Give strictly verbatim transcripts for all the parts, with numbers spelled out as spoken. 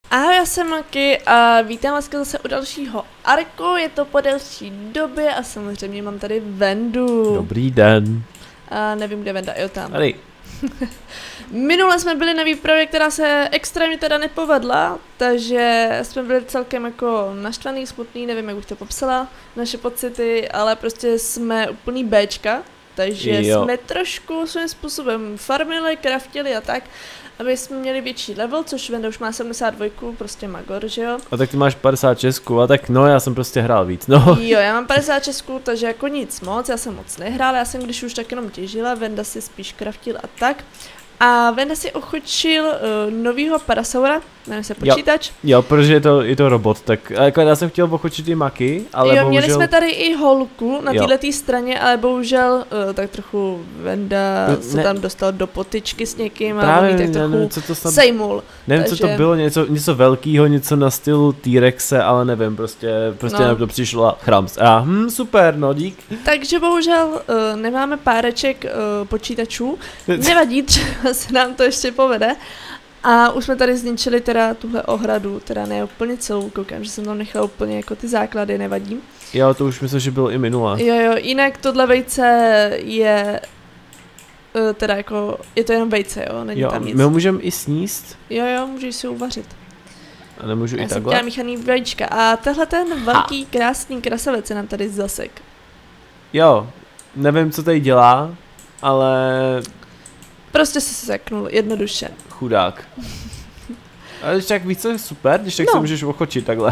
Ahoj, já jsem Maki a vítám vás zase u dalšího arku, je to po delší době a samozřejmě mám tady Vendu. Dobrý den. A nevím, kde Venda, jo tam. Tady. Minule jsme byli na výpravě, která se extrémně teda nepovedla, takže jsme byli celkem jako naštvaný, smutný, nevím, jak bych to popsala, naše pocity, ale prostě jsme úplný Bčka, takže Jo. jsme trošku svým způsobem farmili, craftili a tak, aby jsme měli větší level, což Venda už má sedmdesát dva, prostě magor, že jo? A tak ty máš padesát šest, a tak no, já jsem prostě hrál víc, no. Jo, já mám padesát šest, takže jako nic moc, já jsem moc nehrála, já jsem když už tak jenom těžila, Venda si spíš craftil a tak. A Venda si ochočil uh, novýho parasaura, jmenuje se počítač. Jo, protože je to, je to robot, tak jako já jsem chtěl ochočit i Maky, ale jo, bohužel... měli jsme tady i holku na Jo. této straně, ale bohužel uh, tak trochu Venda No, se ne. tam dostal do potyčky s někým Právě, a on jí tak já nevím, trochu co to snad... sejmul. Nevím, co to takže- bylo, něco, něco velkýho, něco na stylu T-Rexe, ale nevím, prostě, prostě No. no. to přišlo a chrams. A hm, super, no dík. Takže bohužel uh, nemáme páreček uh, počítačů, nevadí, třeba se nám to ještě povede. A už jsme tady zničili teda tuhle ohradu, teda ne úplně celou, koukám, že jsem tam nechala úplně jako ty základy, nevadí. Jo, to už myslím, že bylo i minule. Jo jo, jinak tohle vejce je, uh, teda jako, je to jenom vejce, jo, není Jo, tam nic. my ho můžeme i sníst, Jo jo, můžeš si uvařit. a nemůžu Já i jsem takhle. chtěla míchaný vajíčka a tehle ten velký krásný krasavec se nám tady zasek. Jo, nevím, co tady dělá, ale Prostě se seknul, jednoduše. chudák. Ale když tak víc, co je super, když tak No. se můžeš ochočit takhle.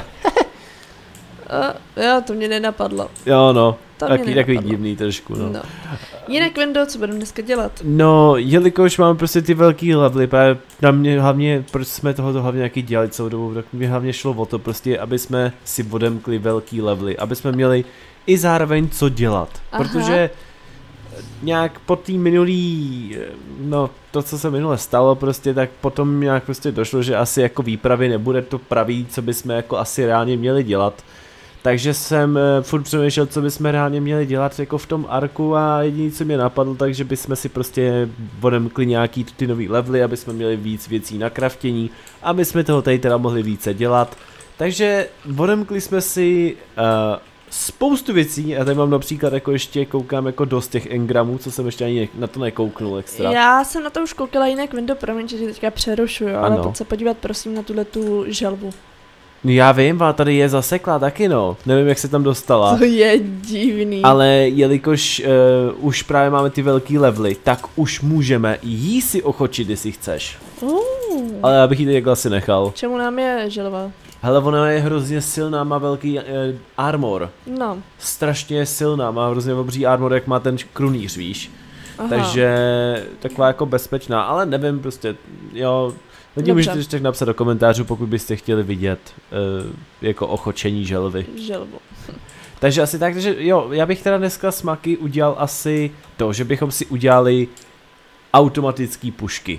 Uh, jo, to mě nenapadlo. Jo, no, To mě taky takový nenapadlo. divný trošku, no. No. Jinak Vendo, co budeme dneska dělat? No, jelikož máme prostě ty velký levely, právě na mě hlavně, proč jsme tohoto hlavně nějaký dělali celou dobu, tak mě hlavně šlo o to prostě, aby jsme si odemkli velký levely, aby jsme měli i zároveň co dělat, Aha. protože nějak po tý minulý, no to, co se minule stalo prostě, tak potom nějak prostě došlo, že asi jako výpravy nebude to pravý, co bychom jako asi reálně měli dělat. Takže jsem uh, furt přemýšlel, co bychom reálně měli dělat jako v tom arku a jediné, co mě napadlo, takže bychom si prostě odemkli nějaký ty nový levely, aby jsme měli víc věcí na craftění, aby jsme toho tady teda mohli více dělat. Takže odemkli jsme si uh, spoustu věcí a tady mám například jako ještě koukám jako dost těch engramů, co jsem ještě ani na to nekouknul extra. Já jsem na to už koukala, jinak Vendo, promiň, že tě teďka přerušuju, ale Ano. pojď se podívat prosím na tuhle tu želvu. No já vím, ale tady je zaseklá taky no, nevím jak se tam dostala. To je divný. Ale jelikož uh, už právě máme ty velký levely, tak už můžeme jí si ochočit, jestli chceš. Uh, Ale já bych ji teď asi nechal. čemu nám je želva? Hele, ona je hrozně silná, má velký uh, armor. No, Strašně je silná, má hrozně obří armor, jak má ten krunýř, víš. aha. Takže taková jako bezpečná, ale nevím prostě, jo. Lidi Dobře. můžete ještě napsat do komentářů, pokud byste chtěli vidět uh, jako ochočení želvy. Želvu. Takže asi tak, takže jo, já bych teda dneska s Maki udělal asi to, že bychom si udělali automatický pušky.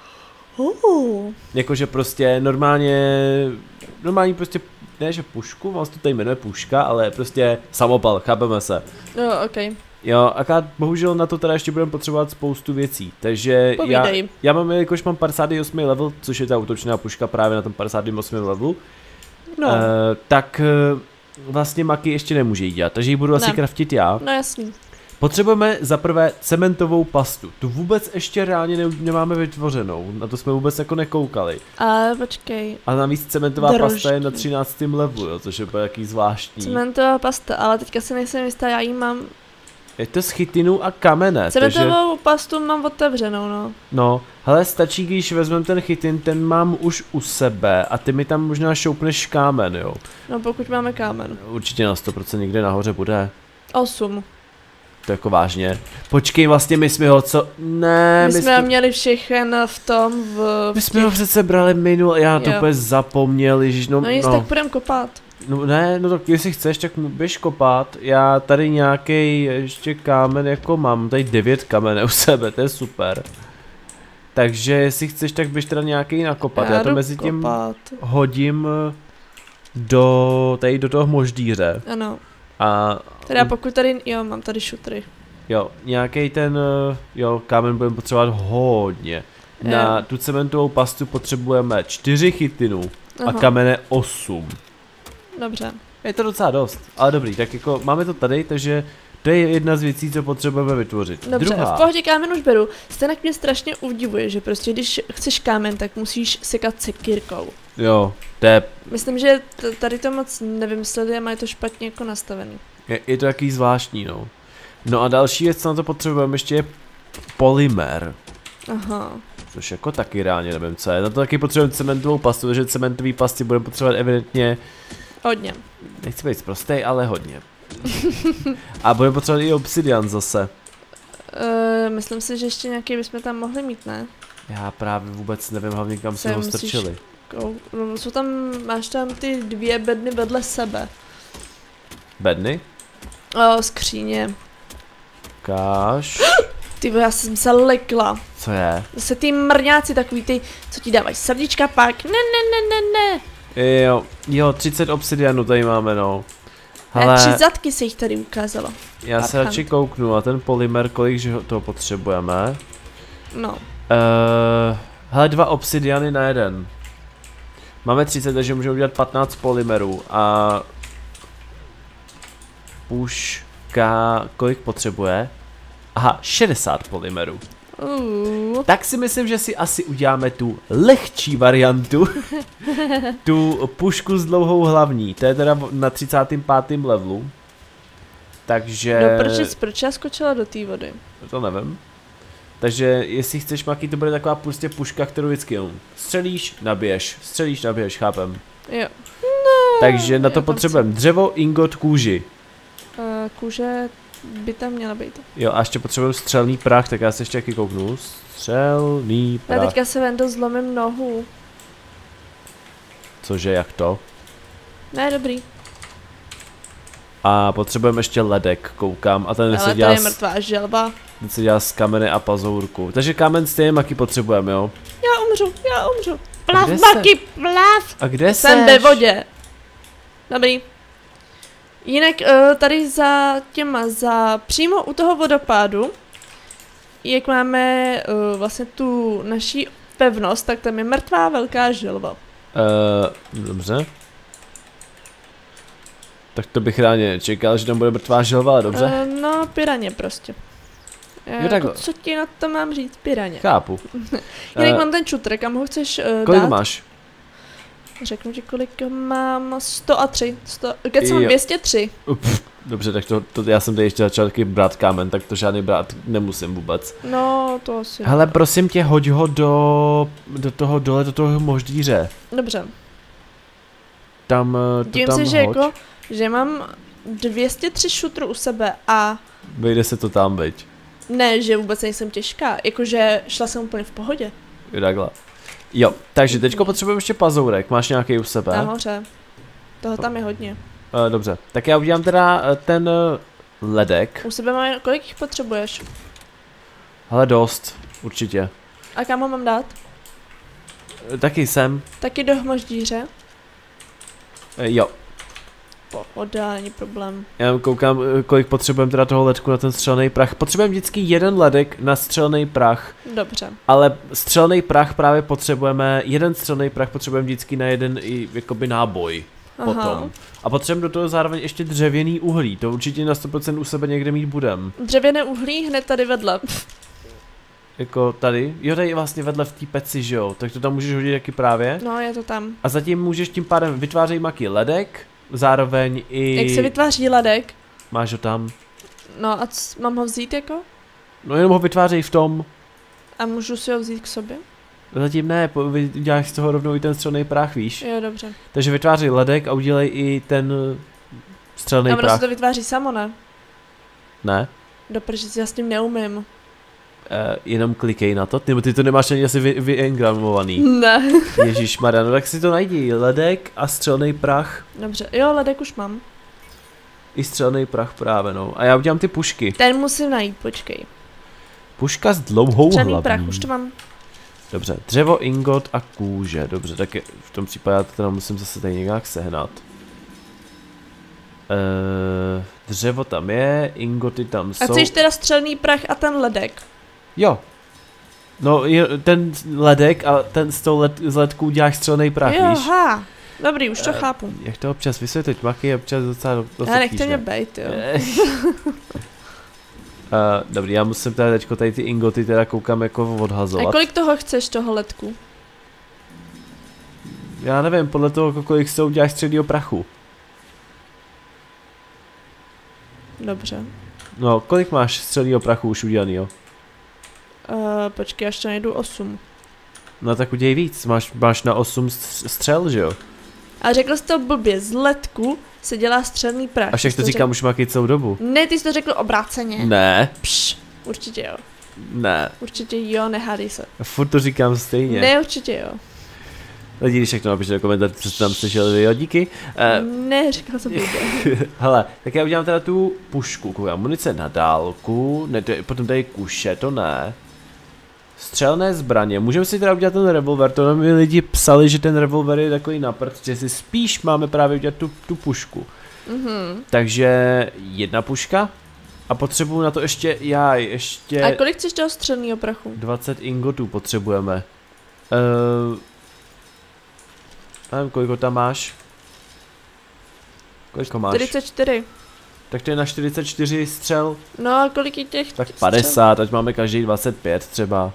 Uh, Jakože prostě normálně, normální prostě, ne že pušku, on se to tady jmenuje puška, ale prostě samopal, chápeme se. no, ok. Jo, akorát bohužel na to teda ještě budeme potřebovat spoustu věcí, takže já, Povídej. já mám, jelikož mám padesát osm level, což je ta útočná puška právě na tom padesát osm levelu, No, uh, tak uh, vlastně Maki ještě nemůže jí dělat, takže ji budu asi Ne. craftit já. no jasný. Potřebujeme za prvé cementovou pastu. Tu vůbec ještě reálně ne, nemáme vytvořenou, na to jsme vůbec jako nekoukali. Ale počkej, A navíc cementová Drožky. pasta je na třináctém levelu, jo, což je úplně jaký zvláštní. cementová pasta, ale teďka si nejsem jistá, já jí mám. Je to z chytinu a kamene, takže, Cementovou pastu mám otevřenou, no. no, hele stačí, když vezmeme ten chytin, ten mám už u sebe a ty mi tam možná šoupneš kámen, jo. No pokud máme kámen. Určitě na sto procent někde nahoře bude. Osm. To jako vážně. Počkej, vlastně my jsme ho co, ne, My jsme ho měli všechen v tom, v... my v jsme ho těch- přece brali minul, já to Jo. úplně zapomněl, ježiš, no, No nic, no. tak půjdem kopat. No ne, no tak jestli chceš, tak mu běž kopat. Já tady nějaký ještě kámen jako mám, tady devět kamenů u sebe, to je super. Takže jestli chceš, tak běž teda nějaký nakopat. Já, Já to jdu mezi tím kopat. hodím do, tady do toho moždíře. Ano. A Teda pokud tady, jo, mám tady šutry. jo, nějaký ten, jo, kámen budeme potřebovat hodně. Na Jo. tu cementovou pastu potřebujeme čtyři chytinů. Aha. A kamene osm. Dobře. Je to docela dost, ale dobrý, tak jako máme to tady, takže to je jedna z věcí, co potřebujeme vytvořit. Dobře, Druhá. v pohodě kámen už beru. Stejnak mě strašně udivuje, že prostě když chceš kámen, tak musíš sekat sekírkou. Jo, to je... Myslím, že tady to moc nevymysleli a mají to špatně jako nastavený. Je, je to jaký zvláštní, no. No a další věc, co na to potřebujeme ještě je polymer. Aha. Což jako taky reálně nevím, co je. Na to taky potřebujeme cementovou pastu, takže cementový pasty budeme potřebovat evidentně... Hodně. Nechci být prostej, ale hodně. A budeme potřebovat i obsidian zase. Uh, myslím si, že ještě nějaký bychom tam mohli mít, ne? Já právě vůbec nevím, hlavně kam se ho strčili. No, jsou tam, máš tam ty dvě bedny vedle sebe. Bedny? O, skříně. Káš. Ty já jsem se lekla. Co je? Zase ty mrňáci takový ty, co ti dávají srdíčka pak. Ne, ne, ne, ne, ne. Jo, jo, třicet obsidianů tady máme, no. Ale... Tři zadky se jich tady ukázalo. Já se radši kouknu a ten polymer, kolik že toho potřebujeme. No. Uh, hele, dva obsidiany na jeden. Máme třicet, takže můžeme udělat patnáct polymerů a... Puška, kolik potřebuje? Aha, šedesát polymerů. Uh. Tak si myslím, že si asi uděláme tu lehčí variantu. Tu pušku s dlouhou hlavní. To je teda na třicátém pátém levelu. Takže... No proč, proč já skočila do té vody? To nevím. Takže jestli chceš, Maki, to bude taková prostě puška, kterou vždycky jenom střelíš, nabiješ, střelíš, nabiješ, chápem. Jo. No, takže na to potřebujeme dřevo, ingot, kůži. Uh, kůže by tam měla být. Jo, a ještě potřebujeme střelný prach, tak já se ještě taky kouknu. Střelný prach. Já teďka se Vendo zlomím nohu. Cože, jak to? Ne, dobrý. A potřebujeme ještě ledek, koukám. A ten se dělá. Ale to je mrtvá želba. Ten se dělá z kamene a pazourku. Takže kámen stejně, Maki, potřebujeme, jo? Já umřu, já umřu. Plav, Maki, plav. A kde jsi? Jsem ve vodě. Dobrý. Jinak uh, tady za těma, za přímo u toho vodopádu, jak máme uh, vlastně tu naší pevnost, tak tam je mrtvá velká želva. Uh, dobře. Tak to bych ráně čekal, že tam bude mrtvá želva, ale dobře. Uh, no, piraně prostě. Jo, jako, co ti na to mám říct, piraně? Chápu. Jinak uh, mám ten čutrek a mohu chceš uh, kolik dát? máš? Řeknu ti, kolik mám, sto a tři. sto, keď mám dvě stě tři. Pff, dobře, tak to, to já jsem tady ještě začal taky brát kámen, tak to žádný brát nemusím vůbec. No, to asi. Hele, prosím tě, hoď ho do, do toho dole, do toho moždíře. Dobře. Tam, to Dívím tam si, že hoď. jako, že mám dvě stě tři šutrů u sebe a... Vejde se to tam, veď. Ne, že vůbec nejsem těžká, jakože šla jsem úplně v pohodě. Jo, takhle. Jo, takže teďko potřebujeme ještě pazourek, máš nějaký u sebe? Nahoře. Toho tam je hodně. Uh, dobře, tak já udělám teda uh, ten uh, ledek. U sebe mám, kolik jich potřebuješ? Hele, dost, určitě. A kam ho mám dát? Uh, taky jsem. Taky do hmoždíře? Uh, jo. Pohoda, není problém. Já koukám, kolik potřebujeme teda toho ledku na ten střelný prach. Potřebujeme vždycky jeden ledek na střelný prach. Dobře. Ale střelný prach právě potřebujeme, jeden střelný prach potřebujeme vždycky na jeden i jakoby náboj. Aha. Potom. A potřebujeme do toho zároveň ještě dřevěný uhlí. To určitě na sto procent u sebe někde mít budem. Dřevěné uhlí hned tady vedle. Jako tady? Jo, tady vlastně vedle v té peci, že jo? Tak to tam můžeš hodit taky právě. No, je to tam. A zatím můžeš tím pádem vytvářet Maki ledek. Zároveň i... Jak se vytváří ledek? Máš ho tam. No a c mám ho vzít jako? No jenom ho vytvářej v tom. A můžu si ho vzít k sobě? Zatím ne, děláš z toho rovnou i ten střelný prach, víš? Jo, dobře. Takže vytvářej ledek a udělej i ten střelný prach. A ono se to vytváří samo, ne? Ne. Doprže já s tím neumím. Uh, jenom klikej na to, nebo ty to nemáš ani asi vy, vyengramovaný. Ne. Ježišmarja, no tak si to najdi, ledek a střelný prach. Dobře, jo, ledek už mám. I střelný prach právě, no. A já udělám ty pušky. Ten musím najít, počkej. Puška s dlouhou střelný hlavní. prach, už to mám. Dobře, dřevo, ingot a kůže, dobře, tak je, v tom případě já to teda musím zase tady nějak sehnat. Uh, dřevo tam je, ingoty tam jsou. A chceš teda střelný prach a ten ledek? Jo. No, je, ten ledek a ten z toho led, z ledků děláš střelný prach, jo, víš? ha. Dobrý, už to uh, chápu. Jak to občas vysvětlit, Maki je občas docela dost Já nechte mě bejt, jo. uh, dobrý, já musím teda teďko tady ty ingoty teda koukám jako odhazovat. A kolik toho chceš, toho ledku? Já nevím, podle toho, kolik se uděláš středního prachu. Dobře. No, kolik máš středního prachu už udělanýho? Uh, počkej, až to najdu osm. No tak udělej víc, máš, máš na osm střel, že jo? A řekl jsi to blbě, z ledku se dělá střelný prach. A však to říkám řek... už Maki celou dobu. Ne, ty jsi to řekl obráceně. Ne. Pš, určitě jo. Ne. Určitě jo, nehádej se. Furt to říkám stejně. Ne, určitě jo. Lidi, když všechno napište do komentářů, co jste tam slyšeli, jo, díky. Uh, ne, říkal jsem blbě. Hele, tak já udělám teda tu pušku, koukám, munice na dálku, ne, to je, potom tady kuše, to ne. Střelné zbraně, můžeme si teda udělat ten revolver, to mi lidi psali, že ten revolver je takový na prd, že si spíš máme právě udělat tu, tu pušku. Mhm. Takže jedna puška a potřebuju na to ještě, já ještě... A kolik chceš toho střelného prachu? dvacet ingotů potřebujeme. Uh, nevím, kolik tam máš? Kolik máš? čtyřicet čtyři. Tak to je na čtyřicet čtyři střel. No a kolik je těch Tak padesát, střel? Ať máme každý dvacet pět třeba.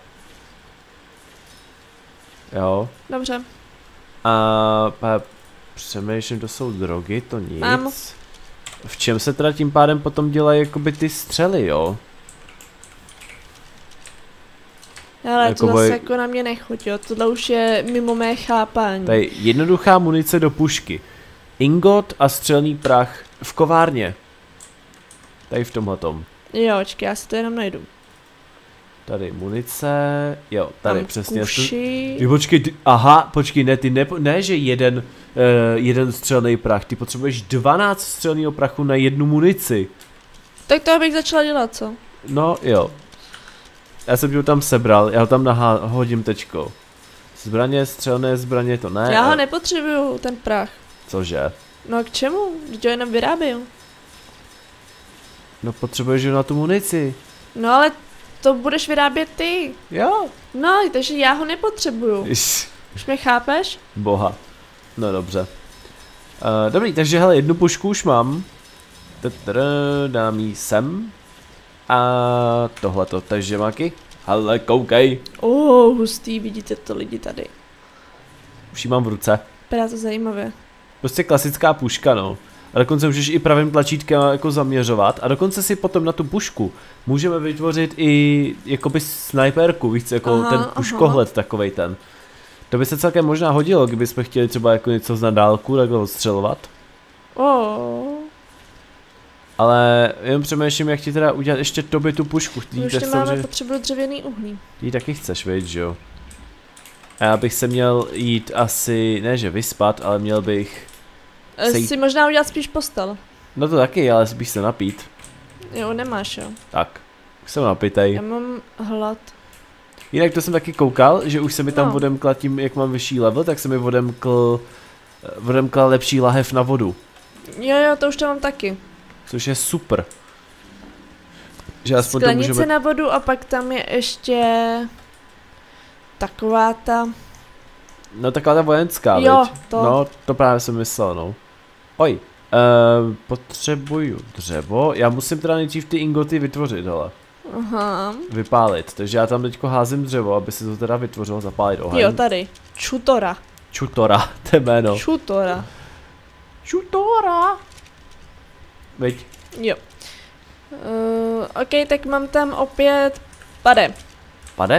Jo. Dobře. A, a přemýšlím, to jsou drogy, to nic. Mám. V čem se teda tím pádem potom dělají jakoby ty střely, jo? Ale jako to boj... zase jako na mě nechuť, jo, tohle už je mimo mé chápání. Tady jednoduchá munice do pušky. Ingot a střelný prach v kovárně. Tady v tomhletom. Jo, očkej, já si to jenom najdu. Tady munice, jo, tady tam přesně. Kuši. Jo, počkej, ty, aha, počkej, ne, ty ne, ne že jeden, uh, jeden střelný prach, ty potřebuješ dvanáct střelného prachu na jednu munici. Tak to bych začala dělat, co? No, jo. Já jsem ho tam sebral, já ho tam nahodím tečko. Zbraně, střelné zbraně, to ne. Já ho nepotřebuju, ten prach. Cože? No a k čemu? Když ho jenom vyrábím. No potřebuješ ho na tu munici. No ale to budeš vyrábět ty. Jo. No, takže já ho nepotřebuju. Iš. Už mě chápeš? Boha. No dobře. Uh, dobrý, takže hele, jednu pušku už mám. Tadada, dám jí sem. A tohleto, takže Maki. Hele, koukej. Oh, hustý, vidíte to lidi tady. Už ji mám v ruce. Vypadá to zajímavě. Prostě klasická puška, no. A dokonce můžeš i pravým tlačítkem jako zaměřovat. A dokonce si potom na tu pušku můžeme vytvořit i jakoby snajperku, víš, jako aha, ten puškohled aha. Takovej ten. To by se celkem možná hodilo, kdybychom chtěli třeba jako něco na dálku takhle odstřelovat. Oh. Ale jen přemýšlím, jak ti teda udělat ještě tobě tu pušku. My už nemáme, potřebuji dřevěný uhlí. Ty taky chceš, víš, že jo? A já bych se měl jít asi, ne že vyspat, ale měl bych... Jít... Si možná udělat spíš postel. No to taky, ale spíš se napít. Jo, nemáš, jo. Tak, jsem napitej. Já mám hlad. Jinak to jsem taky koukal, že už se mi tam no. odemkla tím, jak mám vyšší level, tak se mi odemkl, odemkla lepší lahev na vodu. Jo, jo, to už to mám taky. Což je super. Že aspoň sklenice to můžeme... na vodu a pak tam je ještě taková ta... No taková ta vojenská, jo, viď? to. No, to právě jsem myslel, no. Oj, uh, potřebuju dřevo, já musím teda nejdřív ty ingoty vytvořit, hele. Aha. Vypálit, takže já tam teďko házím dřevo, aby se to teda vytvořilo, zapálit oheň. Jo, tady, Čutora. Čutora, to je jméno. Čutora. Čutora. Veď. Jo. Uh, ok, tak mám tam opět pade. Pade?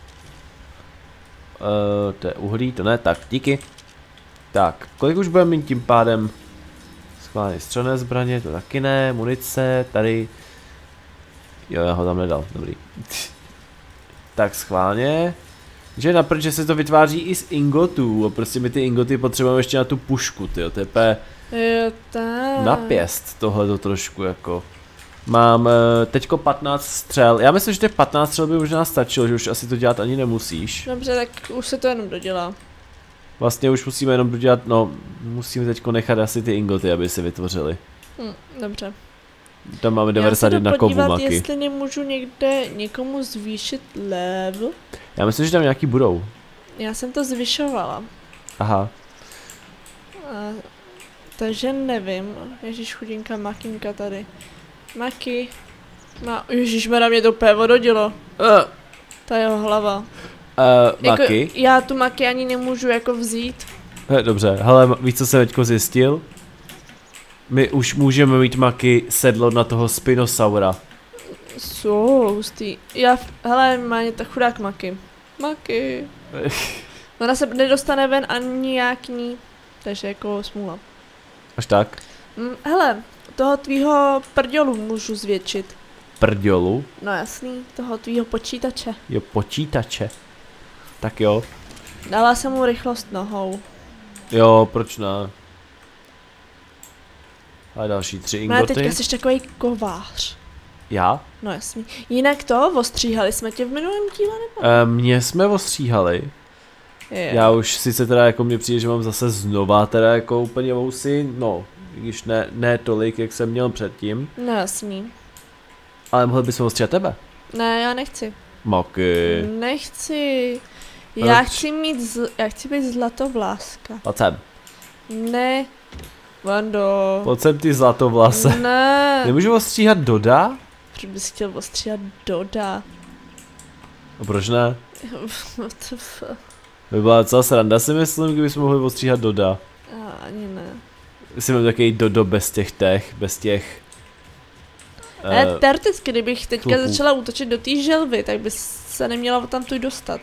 Uh, to je uhlí, to ne, tak díky. Tak, kolik už budeme mít tím pádem? Schválně střelné zbraně, to taky ne, munice, tady. Jo, já ho tam nedal, dobrý. Tak schválně. Že naprd, že se to vytváří i z ingotů, a prostě my ty ingoty potřebujeme ještě na tu pušku, tyjo, to je pe... Jo, tak. Napěst tohle to trošku jako. Mám teďko patnáct střel, já myslím, že těch patnáct střel by možná stačilo, že už asi to dělat ani nemusíš. Dobře, tak už se to jenom dodělá. Vlastně už musíme jenom dodělat, no, musíme teďko nechat asi ty ingoty, aby se vytvořily. Hm, dobře. Tam máme devadesát jedna kovů maky. Jestli nemůžu někde někomu zvýšit level. Já myslím, že tam nějaký budou. Já jsem to zvyšovala. Aha. A, takže nevím. Ježíš chudinka Makinka tady. Maki. Ma... Ježíšmera, mě to úplně vododilo. Uh. Ta jeho hlava. Uh, jako, Maki? Já tu Maki ani nemůžu jako vzít. He, dobře, hele, víš, co jsem teďko zjistil? My už můžeme mít Maki sedlo na toho Spinosaura. So, hustý. Já, hele, má mě ta chudák Maki. Maki. Ona se nedostane ven ani jak ní. Takže jako smůla. Až tak? Hm, hele, toho tvýho prdělu můžu zvětšit. Prdělu? No jasný, toho tvýho počítače. Jo, počítače. Tak jo. Dala jsem mu rychlost nohou. Jo, proč ne? A další tři ingoty. No teďka jsi takový kovář. Já? No jasný. Jinak to, ostříhali jsme tě v minulém díle nebo? E, mě jsme ostříhali. Je. Já už sice teda jako mě přijde, že mám zase znova teda jako úplně vousy, no, i když ne, ne tolik, jak jsem měl předtím. No jasný. Ale mohli bychom ostříhat tebe. Ne, já nechci. Maky. Nechci. Já chci mít, zl... já chci být zlatovláska. Pojď sem. Ne. Vando. Pojď sem ty zlatovlase. Ne. Nemůžu ostříhat Doda? Proč bys chtěl ostříhat Doda? No proč ne? By byla docela sranda, si myslím, kdybychom mohli ostříhat Doda. A, ani ne. Jestli mám takový Dodo bez těch tech, bez těch... Ne, uh, teoreticky, kdybych teďka chlupů. začala útočit do té želvy, tak bys se neměla tam tu dostat.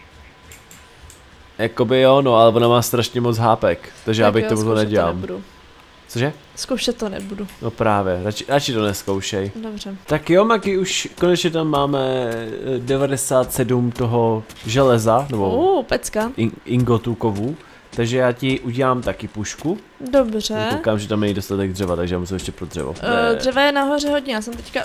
Jakoby jo, no, ale ona má strašně moc hápek, takže tak já bych jo, tomu to nedělám. To nebudu. Cože? Zkoušet to nebudu. No právě, radši, radši to neskoušej. Dobře. Tak jo, Maki, už konečně tam máme devadesát sedm toho železa, nebo Uh, pecka. in, ingotů kovů. Takže já ti udělám taky pušku. Dobře. Koukám, že tam není dostatek dřeva, takže já musím ještě pro dřevo. Uh, dřeva je nahoře hodně, já jsem teďka...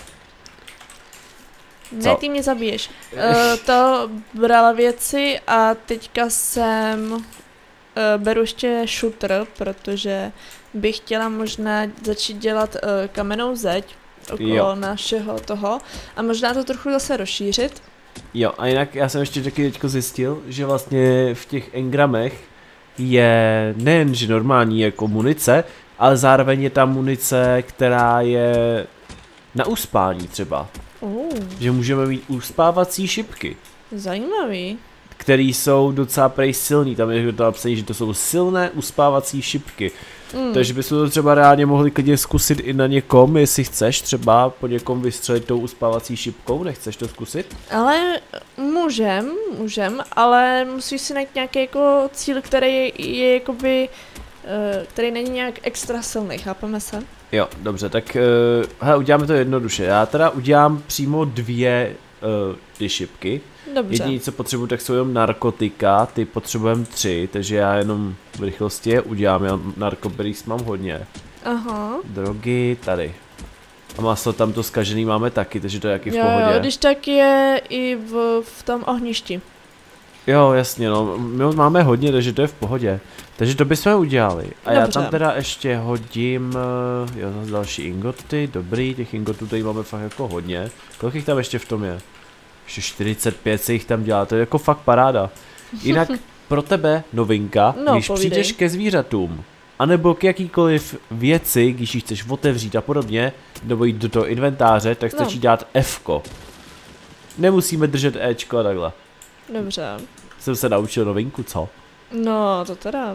Co? Ne, ty mě zabiješ. Uh, to brala věci a teďka jsem... Uh, beru ještě shooter, protože bych chtěla možná začít dělat uh, kamennou zeď okolo Jo. našeho toho a možná to trochu zase rozšířit. Jo, a jinak já jsem ještě taky teďko zjistil, že vlastně v těch engramech je nejen, že normální jako munice, ale zároveň je tam munice, která je na uspání třeba. Uh, Že můžeme mít uspávací šipky, zajímavý. které jsou docela prej silný. Tam je to napsané, že to jsou silné uspávací šipky. Mm. Takže bychom to třeba reálně mohli klidně zkusit i na někom, jestli chceš třeba po někom vystřelit tou uspávací šipkou, nechceš to zkusit? Ale můžem, můžem, ale musíš si najít nějaký jako cíl, který je, je jakoby, uh, který není nějak extra silný, chápeme se? Jo, dobře, tak uh, hele, uděláme to jednoduše. Já teda udělám přímo dvě uh, ty šipky. Dobře. Jediné, co potřebuji, tak jsou jenom narkotika, ty potřebujeme tři, takže já jenom v rychlosti je udělám, já narkoberries mám hodně. Aha. Drogy tady. A maso tam to zkažený máme taky, takže to je jaký v Jo, pohodě. jo, když tak je i v, v tom ohništi. Jo, jasně, no, my ho máme hodně, takže to je v pohodě. Takže to bychom udělali. A Dobře. já tam teda ještě hodím, uh, jo, zase další ingoty, dobrý, těch ingotů tady máme fakt jako hodně. Kolik jich tam ještě v tom je? Ještě čtyřicet pět se jich tam dělá, to je jako fakt paráda. Jinak pro tebe novinka, No, když povídej. přijdeš ke zvířatům, anebo k jakýkoliv věci, když ji chceš otevřít a podobně, nebo jít do toho inventáře, tak stačí No. dát F-ko. Nemusíme držet Ečko a takhle. Dobře. Jsem se naučil novinku, co? No, to teda.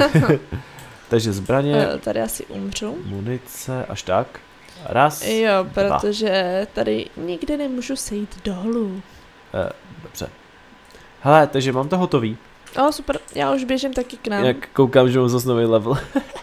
Takže zbraně, Eh, tady asi umřu. munice, až tak. Raz, Jo, dva. protože tady nikdy nemůžu sejít dolů. Eh, dobře. Hele, takže mám to hotový. O, super, já už běžím taky k nám. Jak koukám, že mám zase nový level.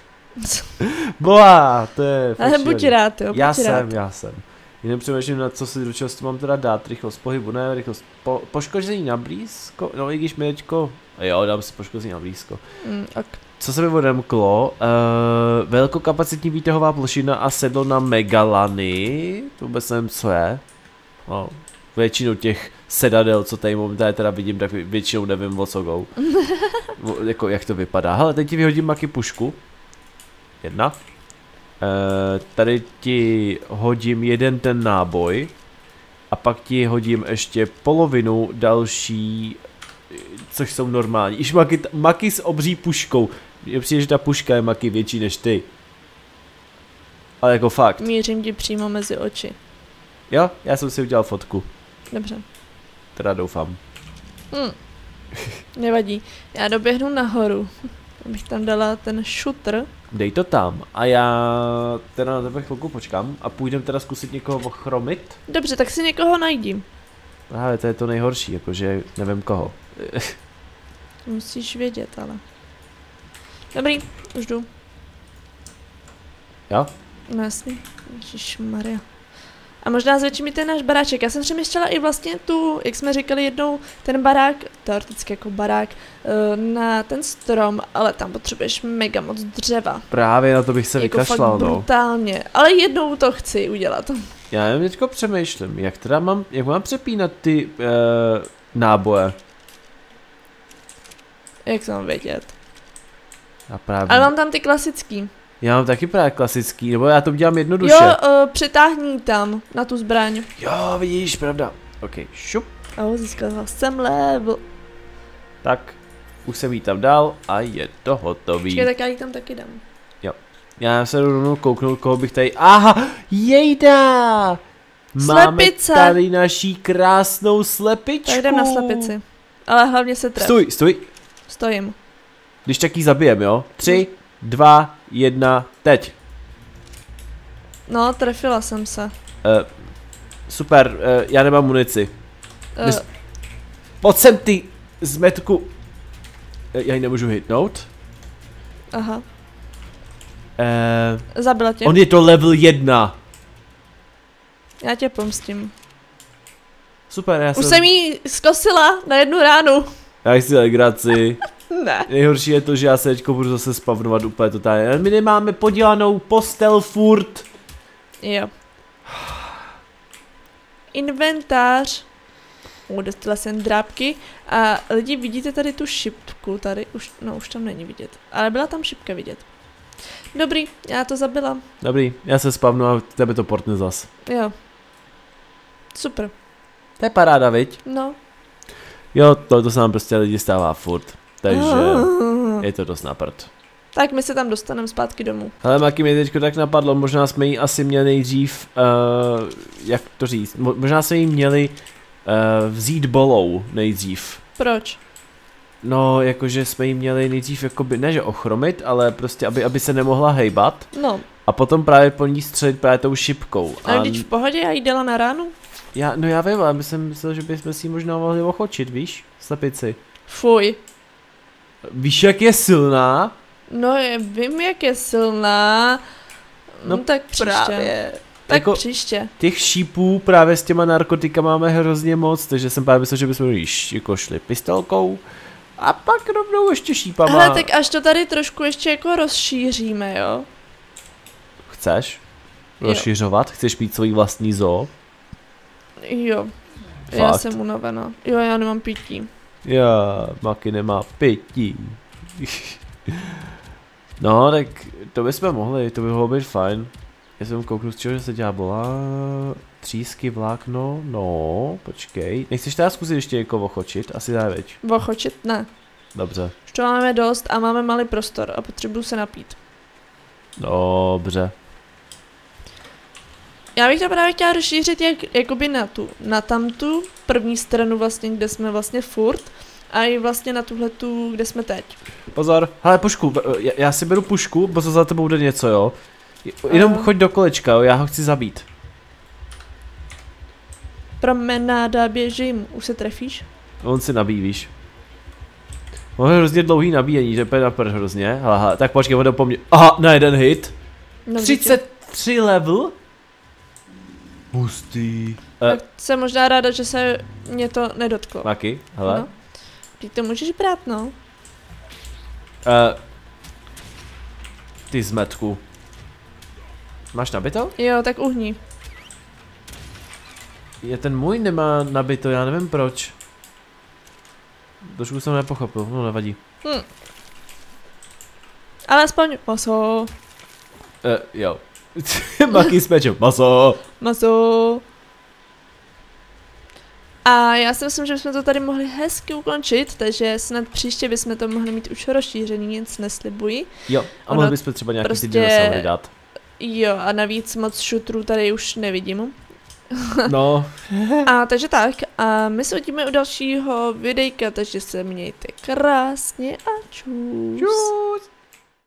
Boha, to je Ale fakt buď šílený. rád, jo, buď Já rád. jsem, já jsem. Jenom přemýšlím, na co si do čeho mám teda dát. Rychlost pohybu, ne, rychlost po, poškození na blízko. No i když mi teďko, jo, dám si poškození na blízko. Mm, ok. Co se mi odemklo? Uh, velkokapacitní výtahová plošina a sedlo na megalany. To vůbec nevím, co je. No, většinu těch sedadel, co tady momentálně teda vidím, tak většinou nevím, o co go. Jako, jak to vypadá. Hele, teď ti vyhodím Maki pušku. Jedna. tady ti hodím jeden ten náboj. A pak ti hodím ještě polovinu další, což jsou normální. Iž maky, maky s obří puškou. Mně přijde, že ta puška je maky větší než ty. Ale jako fakt. Mířím ti přímo mezi oči. Jo, já jsem si udělal fotku. Dobře. Teda doufám. Hm. Nevadí. Já doběhnu nahoru. Abych tam dala ten šutr. Dej to tam a já teda na tebe chvilku počkám a půjdem teda zkusit někoho ochromit. Dobře, tak si někoho najdím. Ale to je to nejhorší, jakože nevím koho. Musíš vědět, ale. Dobrý, už jdu. Jo? No jasně. Ježišmarja. A možná zvětší mi ten náš baráček. Já jsem přemýšlela i vlastně tu, jak jsme říkali jednou, ten barák, teoreticky jako barák, na ten strom, ale tam potřebuješ mega moc dřeva. Právě na to bych se jako vykašlal, fakt no. brutálně, ale jednou to chci udělat. Já jen teďko přemýšlím, jak teda mám, jak mám přepínat ty uh, náboje. Jak jsem mám vědět. Já právě. Ale mám tam ty klasický. Já mám taky právě klasický, nebo já to dělám jednoduše. Jo, uh, přitáhni tam na tu zbraň. Jo, vidíš, pravda. Ok, šup. Oh, získala jsem level. Tak, už jsem jí tam dal a je to hotový. Počkej, tak já ji tam taky dám. Jo. Já se rovnou kouknout, koho bych tady... Aha, jejda! Máme Slepice. tady naší krásnou slepičku. Tak jdem na slepici. Ale hlavně se tref. Stůj, stůj. Stojím. Když tak jí zabijem, jo? Tři, dva, jedna, teď. No, trefila jsem se. Uh, super, uh, já nemám munici. Uh, Nes... Pojď sem ty zmetku. Uh, já ji nemůžu hitnout. aha. Uh, Zabila tě. on je to level jedna. Já tě pomstím. Super, já Už jsem... jsem jí zkosila na jednu ránu. Já chci legraci. Ne. Nejhorší je to, že já se teďko budu zase spavnovat úplně totálně. My nemáme podělanou postel furt. Jo. Inventář. U, dostala jsem drápky. A lidi, vidíte tady tu šipku? Tady už, no už tam není vidět. Ale byla tam šipka vidět. Dobrý, já to zabila. Dobrý, já se spavnu a tebe to portne zas. Jo. Super. To je paráda, viď? No. Jo, to, to se nám prostě lidi stává furt. Takže Ah. je to dost na prd. Tak my se tam dostaneme zpátky domů. Hele, Maki, mě teďko tak napadlo, možná jsme jí asi měli nejdřív, uh, jak to říct, Mo možná jsme jí měli uh, vzít bolou nejdřív. Proč? No, jakože jsme jí měli nejdřív, jakoby, ne že ochromit, ale prostě, aby, aby se nemohla hejbat. No. A potom právě po ní střelit právě tou šipkou. A když v pohodě, já jí dala na ránu? Já, no já vím, ale jsem myslel, že bychom si ji možná mohli ochočit, víš, slepici. Fuj. Víš, jak je silná? No, je, vím, jak je silná. No, No tak příště. právě. Tak Jako- příště. Těch šípů právě s těma narkotika máme hrozně moc, takže jsem právě myslel, že bychom již jako šli pistolkou a pak rovnou ještě šípama. Ale tak až to tady trošku ještě jako rozšíříme, jo? Chceš Jo. rozšiřovat? Chceš mít svůj vlastní zoo? Jo. Já Fakt? jsem unavená. Jo, já nemám pití. Já, Maki nemá pití. No, tak to bychom mohli, to by mohlo být fajn. Já jsem kouknu, z čeho se dělá bola, třísky, vlákno, no, počkej. Nechceš teda zkusit ještě někoho ochočit? Asi dá, veď. Vochočit ne. Dobře, Už to máme dost a máme malý prostor a potřebuju se napít. dobře. Já bych to právě chtěla rozšířit jak, jakoby na tu, na tamtu první stranu vlastně, kde jsme vlastně furt a i vlastně na tuhle tu, kde jsme teď. Pozor, hele pušku, já, já si beru pušku, bo za tebou jde něco, jo. Jenom Aha. choď do kolečka, jo, já ho chci zabít. Promenáda, běžím. Už se trefíš? On si nabíjí, víš. On je hrozně dlouhý nabíjení, že půjde na prd hrozně. Hele, hele, tak počkej, on jde po mně. Aha, na jeden hit. No, třicet tři level? Hustý. tak jsem možná ráda, že se mě to nedotklo. Maki, hele. No. Ty to můžeš brát, no. Uh, ty zmetku. Máš nabito? Jo, tak uhni. Je ten můj nemá nabito, já nevím proč. Trošku jsem nepochopil, no nevadí. Hm. Ale aspoň oso. Uh, jo. Maki s pečou. Maso. Maso. A já si myslím, že bychom to tady mohli hezky ukončit, takže snad příště bychom to mohli mít už rozšířený, nic neslibuji. Jo, a mohli bychom třeba nějaký prostě... ty dinosaury dát. Jo, a navíc moc šutrů tady už nevidím. No. A takže tak, a my se uvidíme u dalšího videjka, takže se mějte krásně a čus. Čus.